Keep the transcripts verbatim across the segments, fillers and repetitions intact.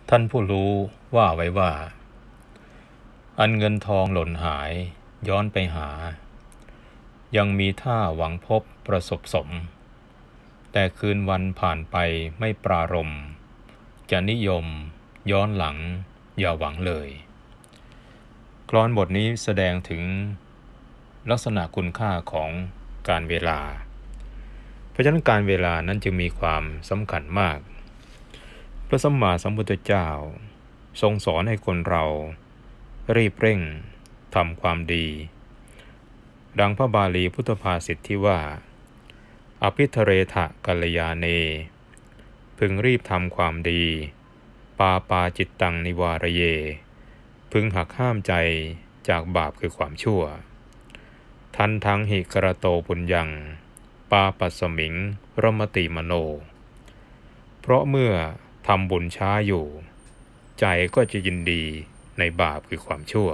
ท่านผู้รู้ว่าไว้ว่าอันเงินทองหล่นหายย้อนไปหายังมีท่าหวังพบประสบสมแต่คืนวันผ่านไปไม่ปรารมจะนิยมย้อนหลังอย่าหวังเลยกลอนบทนี้แสดงถึงลักษณะคุณค่าของการเวลาเพราะฉะนั้นการเวลานั้นจึงมีความสำคัญมากพระสัมมาสัมพุทธเจ้าทรงสอนให้คนเรารีบเร่งทำความดีดังพระบาลีพุทธภาษิตที่ว่าอภิทเรทะกัลยาเนพึงรีบทำความดีปาปาจิตตังนิวารเยพึงหักห้ามใจจากบาปคือความชั่วทันทังหิกระโตปุญญังปาปัสสมิงรมติมโนเพราะเมื่อทำบุญช้าอยู่ใจก็จะยินดีในบาปคือความชั่ว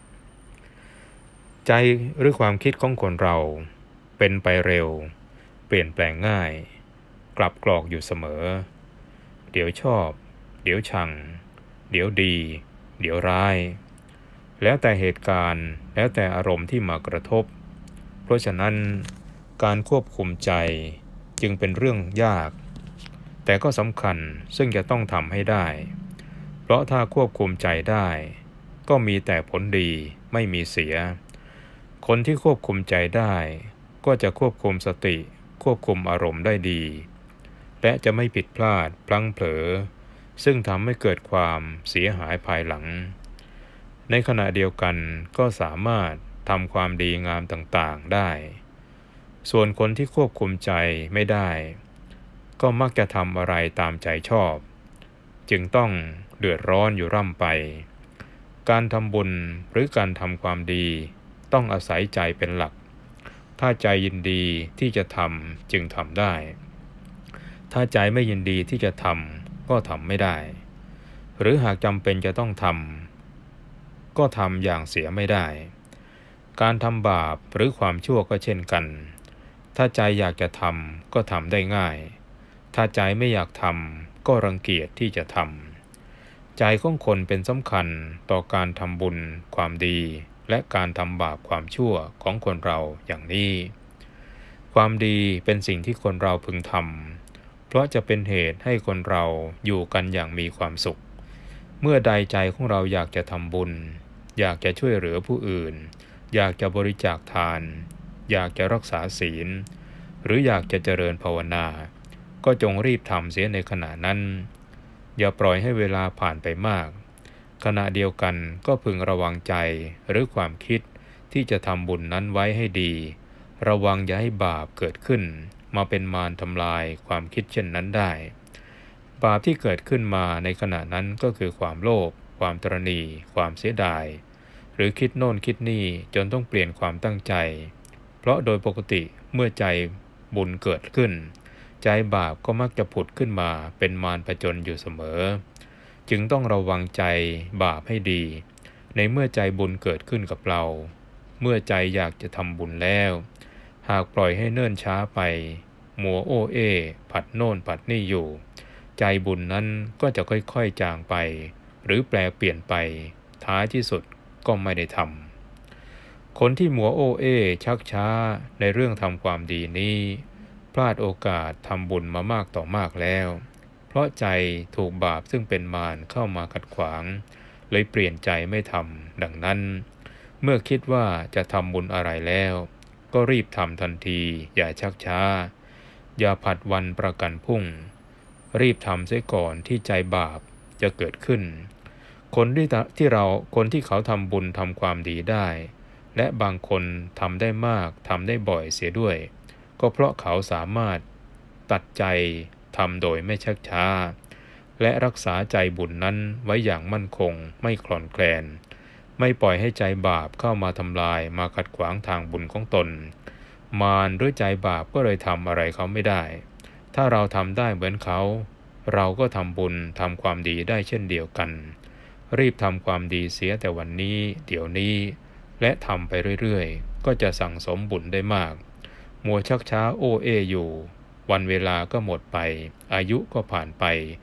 ใจหรือความคิดของคนเราเป็นไปเร็วเปลี่ยนแปลงง่ายกลับกรอกอยู่เสมอเดี๋ยวชอบเดี๋ยวชังเดี๋ยวดีเดี๋ยวร้ายแล้วแต่เหตุการณ์แล้วแต่อารมณ์ที่มากระทบเพราะฉะนั้นการควบคุมใจจึงเป็นเรื่องยากแต่ก็สำคัญซึ่งจะต้องทำให้ได้เพราะถ้าควบคุมใจได้ก็มีแต่ผลดีไม่มีเสียคนที่ควบคุมใจได้ก็จะควบคุมสติควบคุมอารมณ์ได้ดีและจะไม่ผิดพลาดพลั้งเผลอซึ่งทำให้เกิดความเสียหายภายหลังในขณะเดียวกันก็สามารถทำความดีงามต่างๆได้ส่วนคนที่ควบคุมใจไม่ได้ก็มักจะทำอะไรตามใจชอบจึงต้องเดือดร้อนอยู่ร่ำไปการทำบุญหรือการทำความดีต้องอาศัยใจเป็นหลักถ้าใจยินดีที่จะทำจึงทำได้ถ้าใจไม่ยินดีที่จะทำก็ทำไม่ได้หรือหากจำเป็นจะต้องทำก็ทำอย่างเสียไม่ได้การทำบาปหรือความชั่วก็เช่นกันถ้าใจอยากจะทำก็ทำได้ง่ายถ้าใจไม่อยากทำก็รังเกียจที่จะทำใจของคนเป็นสำคัญต่อการทำบุญความดีและการทำบาปความชั่วของคนเราอย่างนี้ความดีเป็นสิ่งที่คนเราพึงทำเพราะจะเป็นเหตุให้คนเราอยู่กันอย่างมีความสุขเมื่อใดใจของเราอยากจะทำบุญอยากจะช่วยเหลือผู้อื่นอยากจะบริจาคทานอยากจะรักษาศีลหรืออยากจะเจริญภาวนาก็จงรีบทำเสียในขณะนั้นอย่าปล่อยให้เวลาผ่านไปมากขณะเดียวกันก็พึงระวังใจหรือความคิดที่จะทำบุญนั้นไว้ให้ดีระวังอย่าให้บาปเกิดขึ้นมาเป็นมารทำลายความคิดเช่นนั้นได้บาปที่เกิดขึ้นมาในขณะนั้นก็คือความโลภความตระหนี่ความเสียดายหรือคิดโน่นคิดนี่จนต้องเปลี่ยนความตั้งใจเพราะโดยปกติเมื่อใจบุญเกิดขึ้นใจบาปก็มักจะผุดขึ้นมาเป็นมารผจญอยู่เสมอจึงต้องระวังใจบาปให้ดีในเมื่อใจบุญเกิดขึ้นกับเราเมื่อใจอยากจะทำบุญแล้วหากปล่อยให้เนิ่นช้าไปมัวโอ้เอผัดโน่นผัดนี่อยู่ใจบุญนั้นก็จะค่อยๆจางไปหรือแปลเปลี่ยนไปท้ายที่สุดก็ไม่ได้ทำคนที่มัวโอ้เอชักช้าในเรื่องทำความดีนี้พลาดโอกาสทำบุญมามากต่อมากแล้วเพราะใจถูกบาปซึ่งเป็นมารเข้ามาขัดขวางเลยเปลี่ยนใจไม่ทำดังนั้นเมื่อคิดว่าจะทำบุญอะไรแล้วก็รีบทำทันทีอย่าชักช้าอย่าผัดวันประกันพรุ่งรีบทำเสียก่อนที่ใจบาปจะเกิดขึ้นคนที่ที่เราคนที่เขาทำบุญทำความดีได้และบางคนทำได้มากทำได้บ่อยเสียด้วยก็เพราะเขาสามารถตัดใจทำโดยไม่ชักช้าและรักษาใจบุญนั้นไว้อย่างมั่นคงไม่คลอนแคลนไม่ปล่อยให้ใจบาปเข้ามาทำลายมาขัดขวางทางบุญของตนมารหรือใจบาปก็เลยทำอะไรเขาไม่ได้ถ้าเราทำได้เหมือนเขาเราก็ทำบุญทำความดีได้เช่นเดียวกันรีบทำความดีเสียแต่วันนี้เดี๋ยวนี้และทำไปเรื่อยๆก็จะสั่งสมบุญได้มากมัวชักช้าโอเออยู่วันเวลาก็หมดไปอายุก็ผ่านไป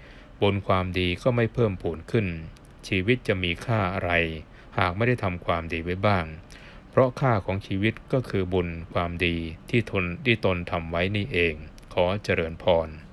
บุญความดีก็ไม่เพิ่มพูนขึ้นชีวิตจะมีค่าอะไรหากไม่ได้ทำความดีไว้บ้างเพราะค่าของชีวิตก็คือบุญความดีที่ทนที่ตนทำไว้นี่เองขอเจริญพร